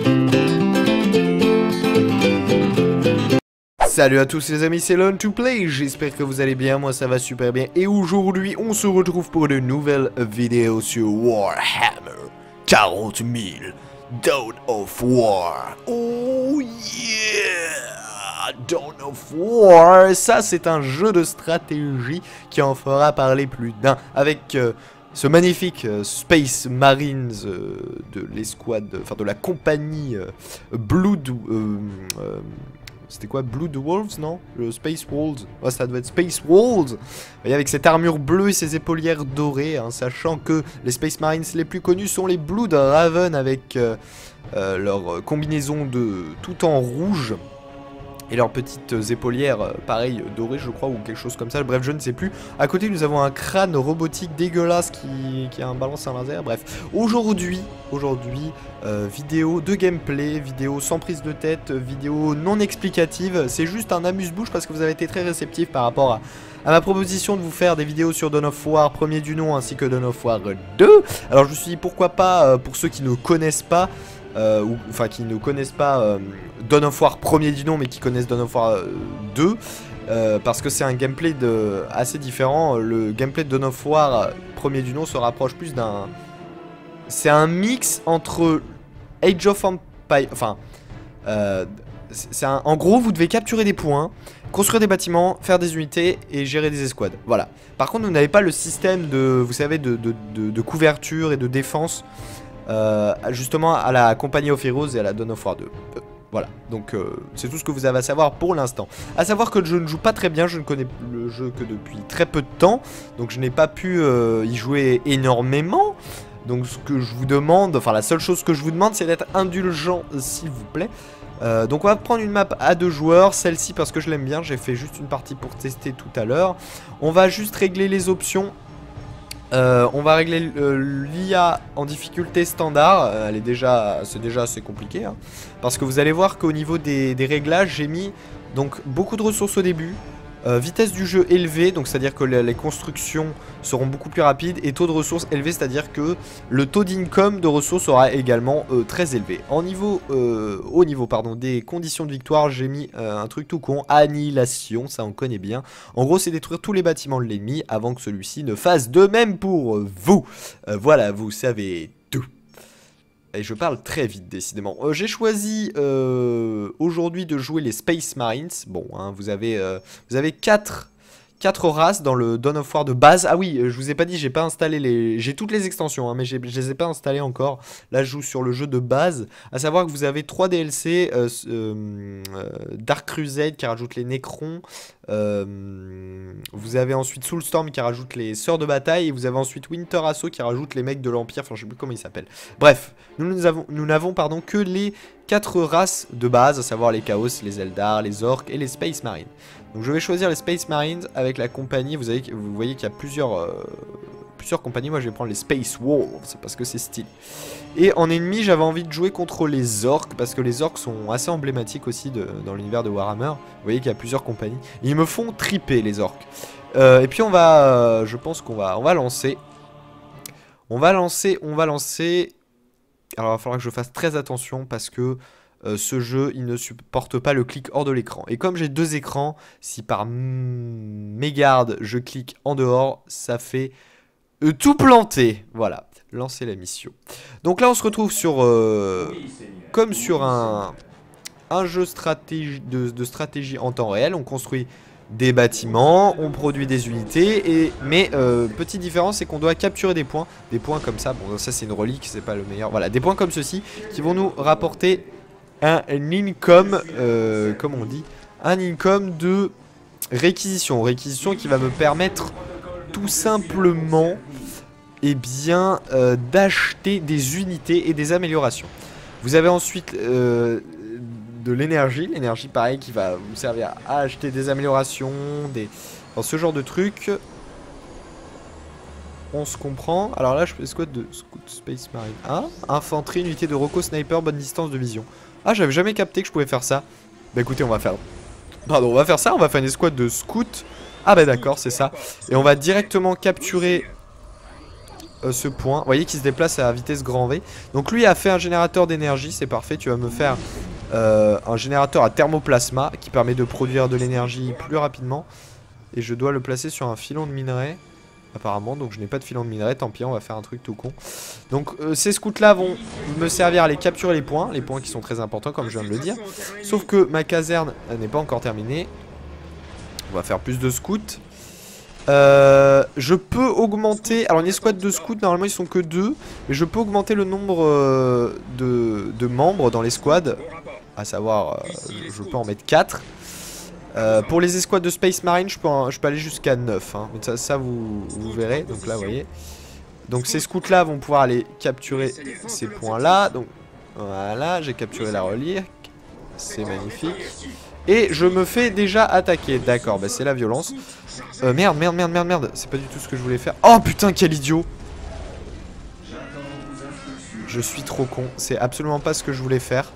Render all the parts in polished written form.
Salut à tous les amis, c'est Learn2Play, j'espère que vous allez bien, moi ça va super bien. Et aujourd'hui, on se retrouve pour de nouvelles vidéos sur Warhammer 40 000 Dawn of War. Oh yeah, Dawn of War, ça c'est un jeu de stratégie qui en fera parler plus d'un. Avec ce magnifique Space Marines de l'escouade, enfin de la compagnie Blood... c'était quoi, Blood Wolves, non? Le Space Wolves. Ouais, ça doit être Space Wolves. Et avec cette armure bleue et ses épaulières dorées, hein, sachant que les Space Marines les plus connus sont les Blood Raven avec leur combinaison de tout en rouge. Et leurs petites épaulières, pareil, dorées, je crois, ou quelque chose comme ça. Bref, je ne sais plus. À côté, nous avons un crâne robotique dégueulasse qui a un balanceur laser. Bref, aujourd'hui, vidéo de gameplay, vidéo sans prise de tête, vidéo non explicative. C'est juste un amuse-bouche parce que vous avez été très réceptif par rapport à ma proposition de vous faire des vidéos sur Dawn of War premier du nom ainsi que Dawn of War 2. Alors je me suis dit pourquoi pas, pour ceux qui ne connaissent pas, enfin qui ne connaissent pas Dawn of War premier du nom mais qui connaissent Dawn of War 2, parce que c'est un gameplay assez différent. Le gameplay de Dawn of War premier du nom se rapproche plus d'un... C'est un mix entre Age of Empires, enfin... en gros, vous devez capturer des points, construire des bâtiments, faire des unités et gérer des escouades. Voilà. Par contre, vous n'avez pas le système de, vous savez, de couverture et de défense, justement à la Company of Heroes et à la Dawn of War 2. Voilà. Donc, c'est tout ce que vous avez à savoir pour l'instant. À savoir que je ne joue pas très bien, je ne connais le jeu que depuis très peu de temps, donc je n'ai pas pu y jouer énormément. Donc, ce que je vous demande, enfin, la seule chose que je vous demande, c'est d'être indulgent, s'il vous plaît. Donc on va prendre une map à 2 joueurs, celle-ci parce que je l'aime bien, j'ai fait juste une partie pour tester tout à l'heure. On va juste régler les options, on va régler l'IA en difficulté standard, c'est déjà assez compliqué, hein, parce que vous allez voir qu'au niveau des réglages, j'ai mis donc beaucoup de ressources au début. Vitesse du jeu élevée, donc c'est à dire que les constructions seront beaucoup plus rapides, et taux de ressources élevé, c'est à dire que le taux d'income de ressources sera également très élevé. Au niveau des conditions de victoire, j'ai mis un truc tout con, annihilation, ça on connaît bien. En gros, c'est détruire tous les bâtiments de l'ennemi avant que celui-ci ne fasse de même pour vous. Voilà, vous savez tout. Et je parle très vite, décidément. J'ai choisi aujourd'hui de jouer les Space Marines. Bon, hein, vous avez 4 races dans le Dawn of War de base. Ah oui, je vous ai pas dit, j'ai pas installé les... J'ai toutes les extensions, hein, mais je les ai pas installées encore. Là, je joue sur le jeu de base. À savoir que vous avez 3 DLC. Dark Crusade qui rajoute les Necrons. Vous avez ensuite Soulstorm qui rajoute les Sœurs de Bataille. Et vous avez ensuite Winter Assault qui rajoute les mecs de l'Empire. Enfin, je sais plus comment ils s'appellent. Bref, nous n'avons que les 4 races de base, à savoir les Chaos, les Eldar, les Orcs et les Space Marines. Donc je vais choisir les Space Marines avec la compagnie. Vous voyez qu'il y a plusieurs compagnies. Moi je vais prendre les Space Wolves parce que c'est stylé. Et en ennemi, j'avais envie de jouer contre les Orcs parce que les Orcs sont assez emblématiques aussi dans l'univers de Warhammer. Vous voyez qu'il y a plusieurs compagnies. Ils me font triper les Orcs. Et puis on va, je pense qu'on va lancer. On va lancer. Alors il va falloir que je fasse très attention parce que ce jeu, il ne supporte pas le clic hors de l'écran. Et comme j'ai 2 écrans, si par mégarde je clique en dehors, ça fait tout planter. Voilà, lancer la mission. Donc là, on se retrouve sur, comme sur un jeu de stratégie en temps réel. On construit des bâtiments, on produit des unités, mais petite différence, c'est qu'on doit capturer des points comme ça. Bon, ça c'est une relique, c'est pas le meilleur. Voilà, des points comme ceci qui vont nous rapporter un income, comme on dit, un income de réquisition qui va me permettre tout simplement, eh bien, d'acheter des unités et des améliorations. Vous avez ensuite de l'énergie, pareil qui va vous servir à acheter des améliorations, dans ce genre de trucs. On se comprend. Alors là, je fais squad de Space Marine. Ah, infanterie, unité de Rocco Sniper, bonne distance de vision. Ah, j'avais jamais capté que je pouvais faire ça. Bah écoutez, on va faire ça, on va faire une escouade de scouts. Ah bah d'accord, c'est ça. Et on va directement capturer ce point. Vous voyez qu'il se déplace à vitesse grand V. Donc lui a fait un générateur d'énergie, c'est parfait. Tu vas me faire un générateur à thermoplasma qui permet de produire de l'énergie plus rapidement. Et je dois le placer sur un filon de minerai. Apparemment, donc je n'ai pas de filon de minerai, tant pis, on va faire un truc tout con. Donc ces scouts là vont me servir à aller capturer les points qui sont très importants comme je viens de le dire. Sauf que ma caserne n'est pas encore terminée. On va faire plus de scouts. Je peux augmenter, alors une escouade de scouts normalement ils sont que 2. Mais je peux augmenter le nombre de membres dans l'escouade. À savoir, je peux en mettre 4. Pour les escouades de Space Marine, je peux aller jusqu'à 9. Hein. Mais ça vous verrez. Donc là, vous voyez. Donc ces scouts-là vont pouvoir aller capturer ces points-là. Donc voilà, j'ai capturé la relique. C'est magnifique. Et je me fais déjà attaquer. D'accord, bah c'est la violence. Merde. C'est pas du tout ce que je voulais faire. Oh putain, quel idiot! Je suis trop con. C'est absolument pas ce que je voulais faire.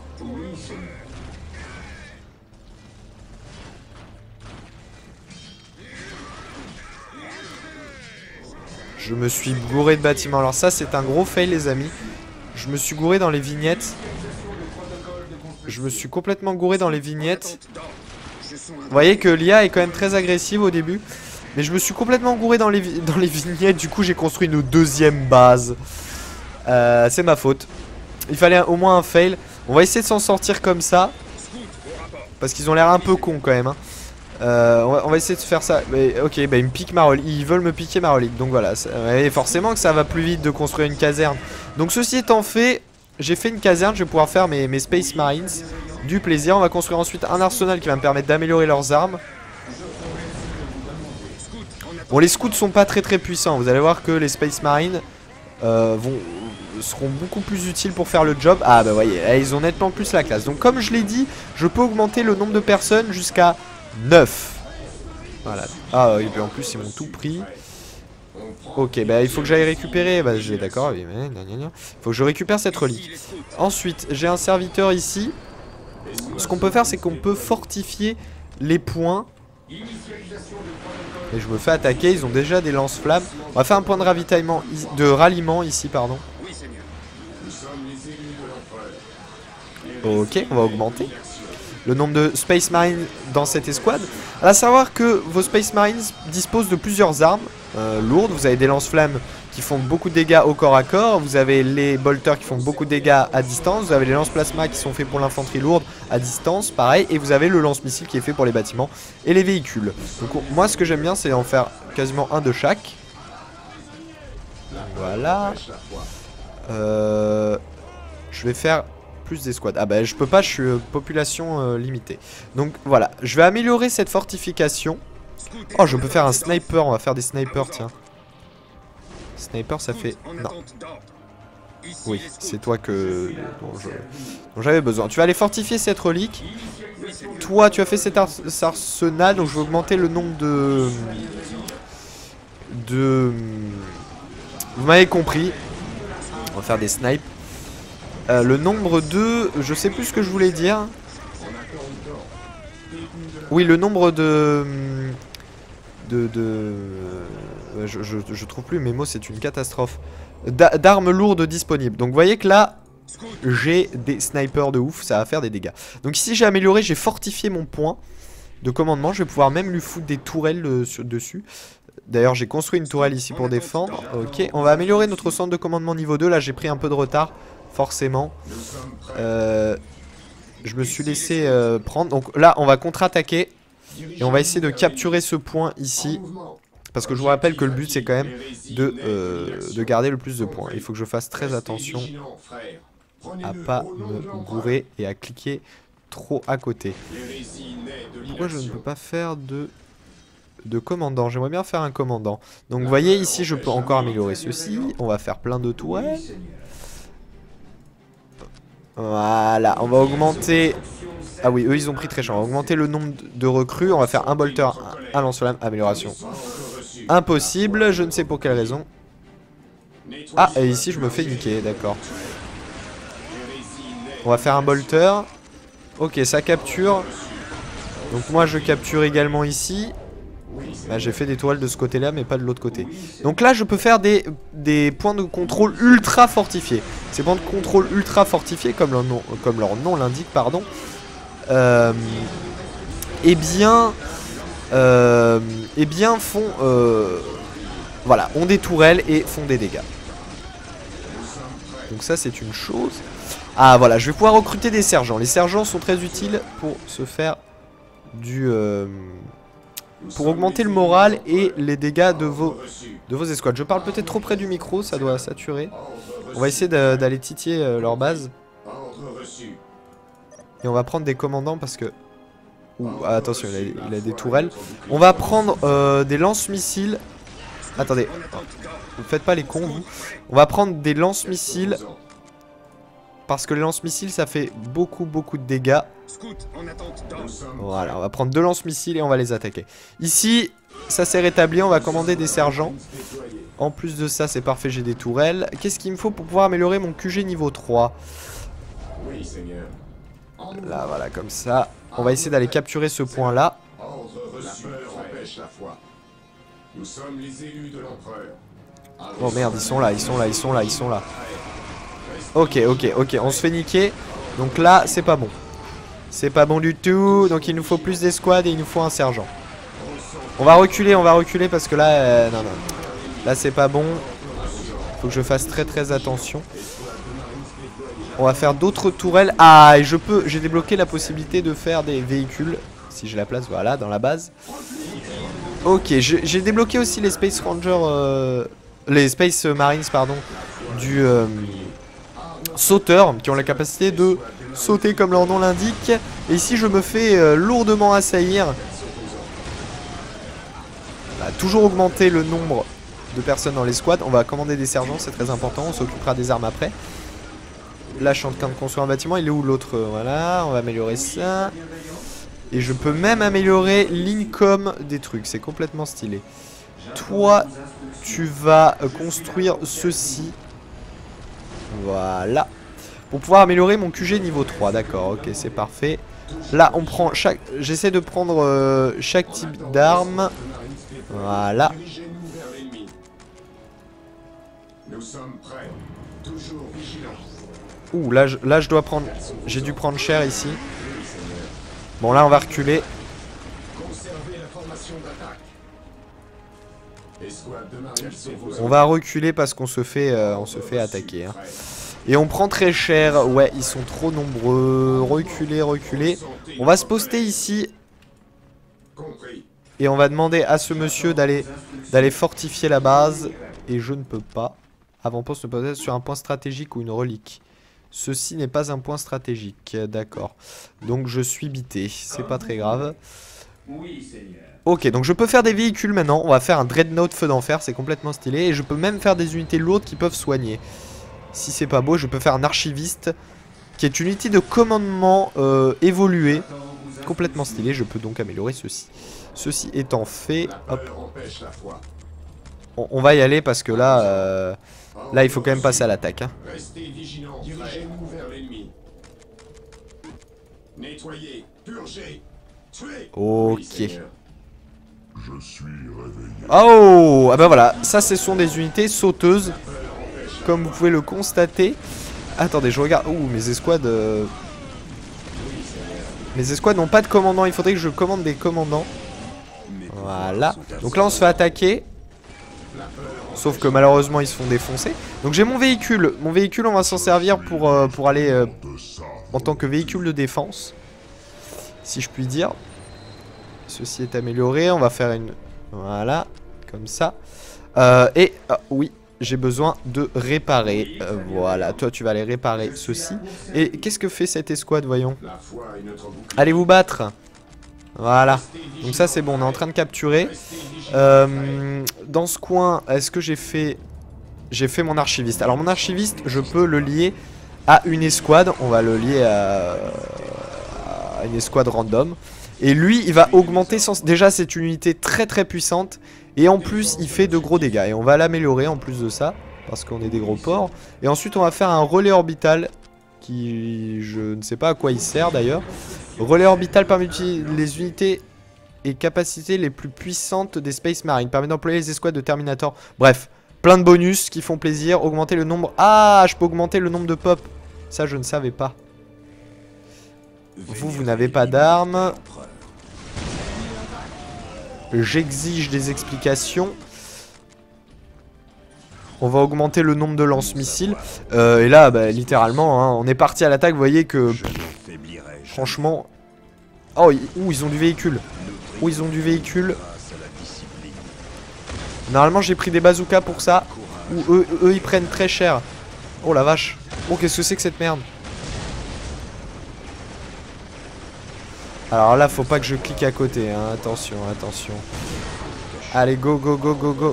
Je me suis gouré de bâtiments. Alors ça c'est un gros fail les amis. Je me suis gouré dans les vignettes. Je me suis complètement gouré dans les vignettes. Vous voyez que l'IA est quand même très agressive au début. Mais je me suis complètement gouré dans les vignettes. Du coup j'ai construit une deuxième base. C'est ma faute. Il fallait au moins un fail. On va essayer de s'en sortir comme ça. Parce qu'ils ont l'air un peu cons quand même hein. On va essayer de faire ça. Mais, ok, bah ils me piquent ma relique. Ils veulent me piquer ma relique. Donc voilà. Et forcément que ça va plus vite de construire une caserne. Donc ceci étant fait, j'ai fait une caserne. Je vais pouvoir faire mes Space Marines. Du plaisir. On va construire ensuite un arsenal qui va me permettre d'améliorer leurs armes. Bon, les scouts sont pas très puissants. Vous allez voir que les Space Marines seront beaucoup plus utiles pour faire le job. Ah bah voyez, ils ont nettement plus la classe. Donc comme je l'ai dit, je peux augmenter le nombre de personnes jusqu'à 9. Voilà. Ah oui, en plus ils m'ont tout pris. Ok, bah il faut que j'aille récupérer. Bah j'ai d'accord, il faut que je récupère cette relique. Ensuite, j'ai un serviteur ici. Ce qu'on peut faire, c'est qu'on peut fortifier les points. Et je me fais attaquer, ils ont déjà des lance-flammes. On va faire un point de ravitaillement, de ralliement ici, pardon. Ok, on va augmenter le nombre de Space Marines dans cette escouade. À savoir que vos Space Marines disposent de plusieurs armes lourdes. Vous avez des lance-flammes qui font beaucoup de dégâts au corps à corps. Vous avez les bolters qui font beaucoup de dégâts à distance. Vous avez les lance-plasma qui sont faits pour l'infanterie lourde à distance, pareil. Et vous avez le lance-missile qui est fait pour les bâtiments et les véhicules. Donc moi ce que j'aime bien c'est en faire quasiment un de chaque. Voilà. Je vais faire plus d'escouades. Ah bah je peux pas, je suis population limitée. Donc voilà, je vais améliorer cette fortification. Oh, je peux faire un sniper, on va faire des snipers, tiens. Sniper ça fait... Non. Oui, c'est toi que... dont j'avais besoin. Tu vas aller fortifier cette relique. Toi, tu as fait cet arsenal, donc je vais augmenter le nombre de... Vous m'avez compris. On va faire des snipes. Le nombre de... Je sais plus ce que je voulais dire. Oui, le nombre de... Je trouve plus mes mots, c'est une catastrophe. D'armes lourdes disponibles. Donc vous voyez que là, j'ai des snipers de ouf, ça va faire des dégâts. Donc ici j'ai amélioré, j'ai fortifié mon point de commandement. Je vais pouvoir même lui foutre des tourelles dessus. D'ailleurs j'ai construit une tourelle ici pour défendre. Ok, on va améliorer notre centre de commandement niveau 2. Là j'ai pris un peu de retard, forcément. Je me suis laissé prendre. Donc là on va contre-attaquer. Et on va essayer de capturer ce point ici. Parce que je vous rappelle que le but c'est quand même de garder le plus de points. Il faut que je fasse très attention à pas me gourer et à cliquer trop à côté. Pourquoi je ne peux pas faire de commandant? J'aimerais bien faire un commandant. Donc vous voyez ici je peux encore améliorer ceci. On va faire plein de tourelles. Voilà, on va augmenter... Ah oui, eux ils ont pris très cher. On va augmenter le nombre de recrues. On va faire un bolter, un lance-flamme, amélioration. Impossible, je ne sais pour quelle raison. Ah, et ici je me fais niquer, d'accord. On va faire un bolter. Ok, ça capture. Donc moi je capture également ici. Là, j'ai fait des tourelles de ce côté-là, mais pas de l'autre côté. Donc là, je peux faire des points de contrôle ultra fortifiés. Ces points de contrôle ultra fortifiés, comme leur nom l'indique, pardon, eh bien font... voilà, ont des tourelles et font des dégâts. Donc ça, c'est une chose. Ah, voilà, je vais pouvoir recruter des sergents. Les sergents sont très utiles pour se faire du... pour augmenter le moral et les dégâts de vos escouades. Je parle peut-être trop près du micro, ça doit saturer. On va essayer d'aller titiller leur base. Et on va prendre des commandants parce que... Ouh, attention, il a des tourelles. On va prendre des lance-missiles. Attendez, ne faites pas les cons, vous. On va prendre des lance-missiles. Parce que les lance-missiles, ça fait beaucoup de dégâts. Voilà, on va prendre 2 lance-missiles et on va les attaquer. Ici, ça s'est rétabli, on va commander des sergents. En plus de ça, c'est parfait, j'ai des tourelles. Qu'est-ce qu'il me faut pour pouvoir améliorer mon QG niveau 3? Là, voilà, comme ça. On va essayer d'aller capturer ce point-là. Oh merde, ils sont là. Ok, on se fait niquer. Donc là, c'est pas bon. C'est pas bon du tout. Donc il nous faut plus d'escouades et il nous faut un sergent. On va reculer parce que là, non. Là, c'est pas bon. Faut que je fasse très attention. On va faire d'autres tourelles. Ah, et j'ai débloqué la possibilité de faire des véhicules. Si j'ai la place, voilà, dans la base. Ok, j'ai débloqué aussi les Space Rangers, les Space Marines, pardon, du sauteur, qui ont la capacité de sauter comme leur nom l'indique. Et ici, je me fais lourdement assaillir. On va toujours augmenter le nombre de personnes dans les squads. On va commander des sergents, c'est très important. On s'occupera des armes après. Là, je suis en train de construire un bâtiment. Il est où l'autre? Voilà, on va améliorer ça. Et je peux même améliorer l'income des trucs. C'est complètement stylé. Toi, tu vas construire ceci. Voilà. Pour pouvoir améliorer mon QG niveau 3. D'accord, ok, c'est parfait. Là, on prend chaque... J'essaie de prendre chaque type d'arme. Voilà. Ouh, là, je dois prendre... J'ai dû prendre cher ici. Bon, là, on va reculer. On va reculer parce qu'on se fait attaquer. Hein. Et on prend très cher. Ouais, ils sont trop nombreux. Reculer. On va se poster ici. Et on va demander à ce monsieur d'aller fortifier la base. Et je ne peux pas. Avant-poste ne peut être sur un point stratégique ou une relique. Ceci n'est pas un point stratégique. D'accord. Donc je suis bité. C'est pas très grave. Ok, donc je peux faire des véhicules maintenant. On va faire un Dreadnought feu d'enfer. C'est complètement stylé. Et je peux même faire des unités lourdes qui peuvent soigner. Si c'est pas beau, je peux faire un archiviste. Qui est une unité de commandement évoluée. Complètement stylé. Je peux donc améliorer ceci. Ceci étant fait, hop. On va y aller parce que là, là il faut quand même passer à l'attaque. Hein. Ok. Oh, ah bah voilà, ça ce sont des unités sauteuses, comme vous pouvez le constater. Attendez, je regarde. Ouh, mes escouades. Mes escouades n'ont pas de commandant. Il faudrait que je commande des commandants. Voilà. Donc là, on se fait attaquer. Sauf que malheureusement, ils se font défoncer. Donc j'ai mon véhicule. Mon véhicule, on va s'en servir pour aller en tant que véhicule de défense. Si je puis dire. Ceci est amélioré. On va faire une... Voilà. Comme ça. Oui. J'ai besoin de réparer. Voilà. Toi, tu vas aller réparer ceci. Et qu'est-ce que fait cette escouade, voyons? Allez vous battre. Voilà. Donc ça, c'est bon. On est en train de capturer. Dans ce coin, est-ce que j'ai fait... J'ai fait mon archiviste. Alors, mon archiviste, je peux le lier à une escouade. On va le lier à une escouade random. Et lui, il va augmenter son... Déjà, c'est une unité très puissante. Et en plus, il fait de gros dégâts. Et on va l'améliorer en plus de ça. Parce qu'on est des gros porcs. Et ensuite, on va faire un relais orbital. Qui... Je ne sais pas à quoi il sert d'ailleurs. Relais orbital permet d'utiliser les unités et capacités les plus puissantes des Space Marines. Permet d'employer les escouades de Terminator. Bref, plein de bonus qui font plaisir. Augmenter le nombre... Ah, je peux augmenter le nombre de pop. Ça, je ne savais pas. Vous n'avez pas d'armes. J'exige des explications. On va augmenter le nombre de lance-missiles. Et là, bah, littéralement, hein, on est parti à l'attaque. Vous voyez que... franchement... Oh, ils ont du véhicule. Oh, ils ont du véhicule. Normalement, j'ai pris des bazookas pour ça. Ou eux, ils prennent très cher. Oh la vache. Oh, qu'est-ce que c'est que cette merde? Alors là, faut pas que je clique à côté. Hein. Attention, attention. Allez, go, go, go, go, go.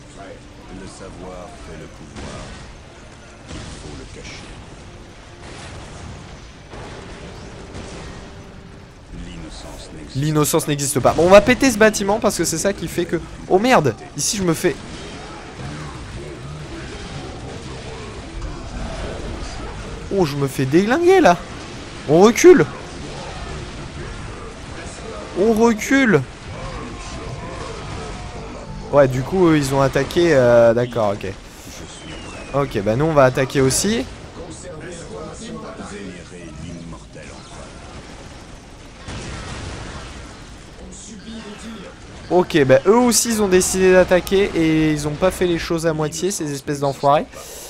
L'innocence n'existe pas. Bon, on va péter ce bâtiment parce que c'est ça qui fait que... Oh merde! Ici, je me fais... Oh, je me fais déglinguer là! On recule! On recule! Ouais, du coup, ils ont attaqué... D'accord, ok. Ok, bah nous, on va attaquer aussi. Ok, bah eux aussi ils ont décidé d'attaquer et ils ont pas fait les choses à moitié, ces espèces d'enfoirés.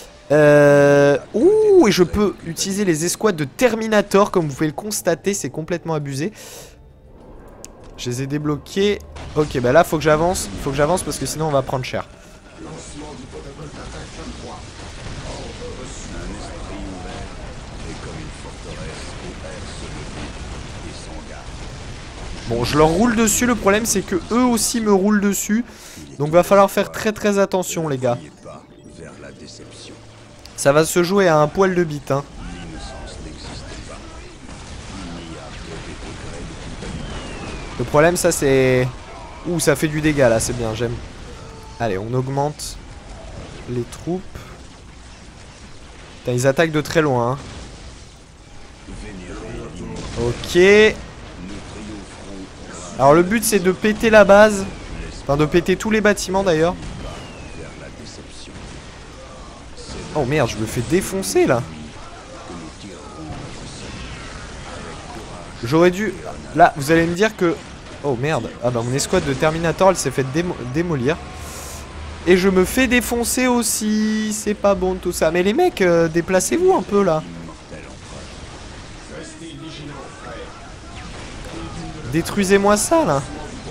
Ouh, et je peux utiliser les escouades de Terminator, comme vous pouvez le constater, c'est complètement abusé. Je les ai débloqués. Ok, bah là faut que j'avance, parce que sinon on va prendre cher. Bon, je leur roule dessus, le problème c'est que eux aussi me roulent dessus. Donc va falloir faire très très attention les gars. Ça va se jouer à un poil de bite hein. Le problème ça c'est... Ouh, ça fait du dégât là, c'est bien, j'aime. Allez, on augmente les troupes. Putain, ils attaquent de très loin hein. Ok. Alors le but c'est de péter la base. Enfin de péter tous les bâtiments d'ailleurs. Oh merde, je me fais défoncer là. J'aurais dû... Là vous allez me dire que... Oh merde. Ah bah mon escouade de Terminator elle s'est fait démolir. Et je me fais défoncer aussi. C'est pas bon tout ça. Mais les mecs déplacez-vous un peu là. Détruisez-moi ça là.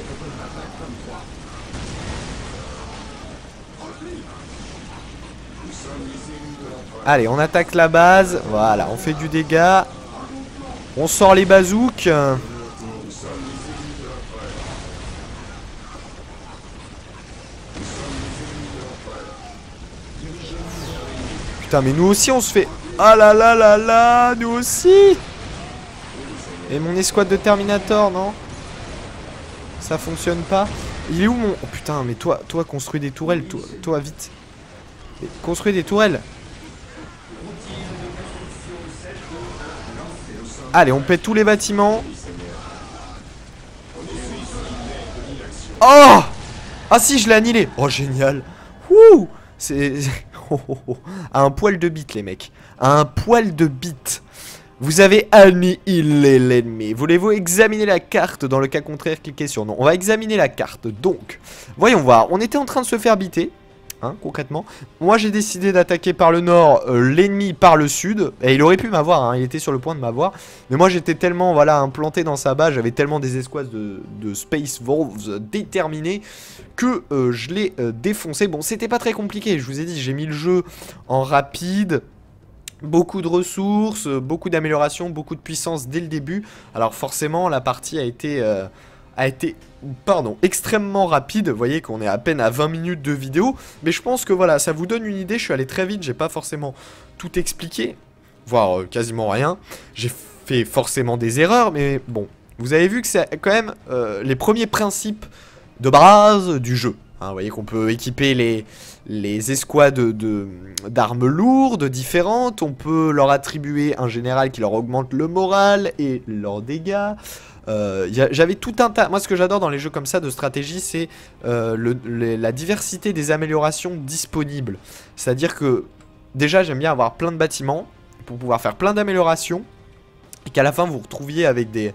Allez, on attaque la base. Voilà, on fait du dégât. On sort les bazooks. Putain, mais nous aussi on se fait... Ah là là là là, nous aussi. Et mon escouade de Terminator, non? Ça fonctionne pas. Il est où mon... Oh putain, mais toi construis des tourelles, toi vite. Construis des tourelles. Allez, on pète tous les bâtiments. Oh! Ah si, je l'ai annihilé. Oh, génial. Wouh! C'est... À un poil de bite, les mecs. À un poil de bite. Vous avez annihilé l'ennemi. Voulez-vous examiner la carte? Dans le cas contraire, cliquez sur non. On va examiner la carte. Donc, voyons voir. On était en train de se faire biter. Hein, concrètement. Moi, j'ai décidé d'attaquer par le nord, l'ennemi par le sud. Et il aurait pu m'avoir, hein, il était sur le point de m'avoir. Mais moi, j'étais tellement, voilà, implanté dans sa base. J'avais tellement des escouades de Space Wolves déterminés que je l'ai défoncé. Bon, c'était pas très compliqué. Je vous ai dit, j'ai mis le jeu en rapide. Beaucoup de ressources, beaucoup d'améliorations, beaucoup de puissance dès le début. Alors forcément la partie a été extrêmement rapide. Vous voyez qu'on est à peine à 20 minutes de vidéo. Mais je pense que voilà, ça vous donne une idée. Je suis allé très vite, j'ai pas forcément tout expliqué. Voire quasiment rien. J'ai fait forcément des erreurs, mais bon. Vous avez vu que c'est quand même les premiers principes de base du jeu. Hein, vous voyez qu'on peut équiper les escouades d'armes lourdes différentes. On peut leur attribuer un général qui leur augmente le moral et leurs dégâts. J'avais tout un tas... Moi, ce que j'adore dans les jeux comme ça de stratégie, c'est la diversité des améliorations disponibles. C'est-à-dire que, déjà, j'aime bien avoir plein de bâtiments pour pouvoir faire plein d'améliorations. Et qu'à la fin, vous vous retrouviez avec des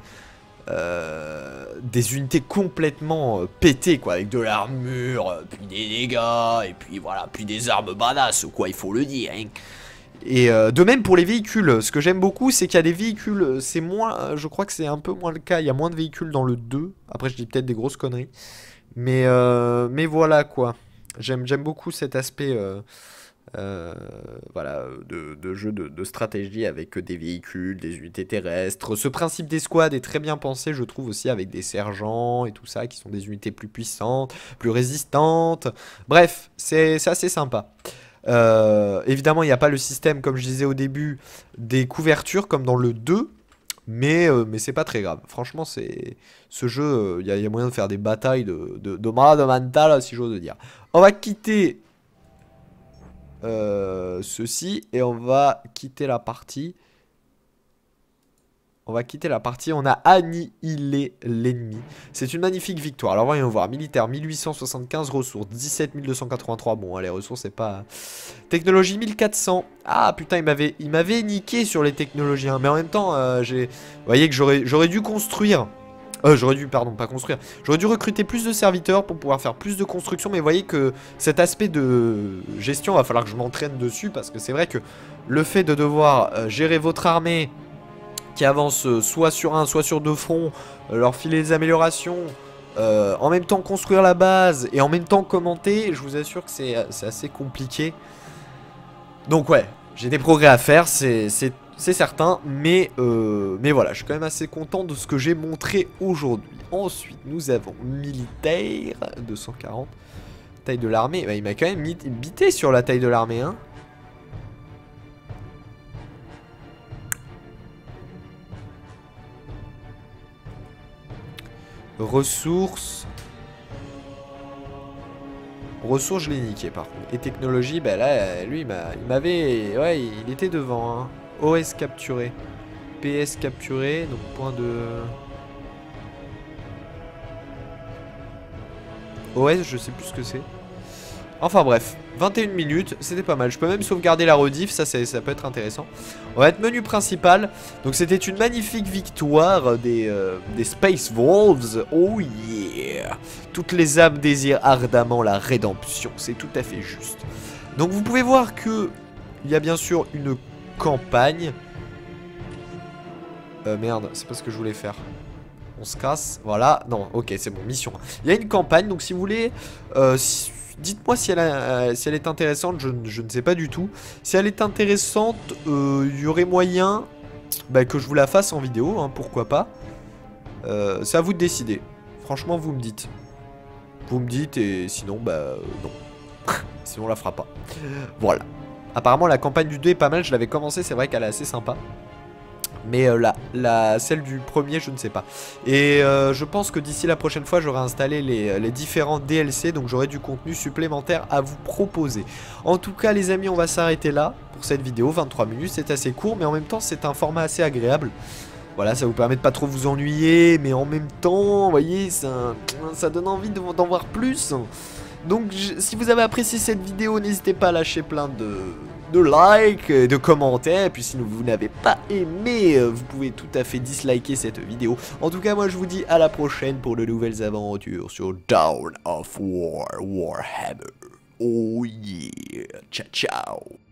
unités complètement pétées, quoi. Avec de l'armure, puis des dégâts, et puis voilà, puis des armes badass, quoi, il faut le dire, hein. Et de même pour les véhicules, ce que j'aime beaucoup c'est qu'il y a des véhicules, c'est moins, je crois que c'est un peu moins le cas, il y a moins de véhicules dans le 2, après je dis peut-être des grosses conneries, mais voilà quoi, j'aime beaucoup cet aspect voilà, de jeu de stratégie avec des véhicules, des unités terrestres, ce principe d'escouade est très bien pensé je trouve aussi avec des sergents et tout ça qui sont des unités plus puissantes, plus résistantes, bref, c'est assez sympa. Évidemment il n'y a pas le système comme je disais au début des couvertures comme dans le 2 mais c'est pas très grave. Franchement ce jeu il y a moyen de faire des batailles de malade mental si j'ose dire. On va quitter ceci et on va quitter la partie. On a annihilé l'ennemi. C'est une magnifique victoire. Alors voyons voir. Militaire 1875, ressources 17 283. Bon, les ressources, c'est pas... Technologie 1400. Ah putain, il m'avait niqué sur les technologies. Hein. Mais en même temps, vous voyez que j'aurais dû construire. Pardon, pas construire. J'aurais dû recruter plus de serviteurs pour pouvoir faire plus de construction. Mais vous voyez que cet aspect de gestion, va falloir que je m'entraîne dessus. Parce que c'est vrai que le fait de devoir gérer votre armée qui avance soit sur un, soit sur deux fronts, leur filer des améliorations, en même temps construire la base et en même temps commenter, je vous assure que c'est assez compliqué. Donc ouais, j'ai des progrès à faire, c'est certain, mais voilà, je suis quand même assez content de ce que j'ai montré aujourd'hui. Ensuite, nous avons militaire, 240, taille de l'armée, bah, il m'a quand même bité sur la taille de l'armée, hein. Ressources. Ressources, je l'ai niqué par contre. Et technologie, bah là, lui, il m'avait... Ouais, il était devant. Hein. OS capturé. PS capturé. Donc point de... OS, je sais plus ce que c'est. Enfin bref, 21 minutes, c'était pas mal. Je peux même sauvegarder la rediff, ça peut être intéressant. On va être menu principal. Donc c'était une magnifique victoire des Space Wolves. Oh yeah. Toutes les âmes désirent ardemment la rédemption, c'est tout à fait juste. Donc vous pouvez voir que il y a bien sûr une campagne. Merde, c'est pas ce que je voulais faire. On se casse, voilà. Non, ok, c'est bon, mission. Il y a une campagne, donc si vous voulez... dites-moi si elle est intéressante, je ne sais pas du tout. Si elle est intéressante, il y aurait moyen que je vous la fasse en vidéo, hein, pourquoi pas. C'est à vous de décider. Franchement, vous me dites. Vous me dites et sinon, non. Sinon, on la fera pas. Voilà. Apparemment, la campagne du 2 est pas mal, je l'avais commencé, c'est vrai qu'elle est assez sympa. Mais celle du premier, je ne sais pas. Et je pense que d'ici la prochaine fois, j'aurai installé les différents DLC. Donc j'aurai du contenu supplémentaire à vous proposer. En tout cas, les amis, on va s'arrêter là pour cette vidéo. 23 minutes, c'est assez court. Mais en même temps, c'est un format assez agréable. Voilà, ça vous permet de pas trop vous ennuyer. Mais en même temps, vous voyez, ça donne envie d'en voir plus. Donc si vous avez apprécié cette vidéo, n'hésitez pas à lâcher plein de likes, de commentaires. Et puis si vous n'avez pas aimé, vous pouvez tout à fait disliker cette vidéo. En tout cas, moi je vous dis à la prochaine pour de nouvelles aventures sur Dawn of War, Warhammer. Oh yeah, ciao ciao.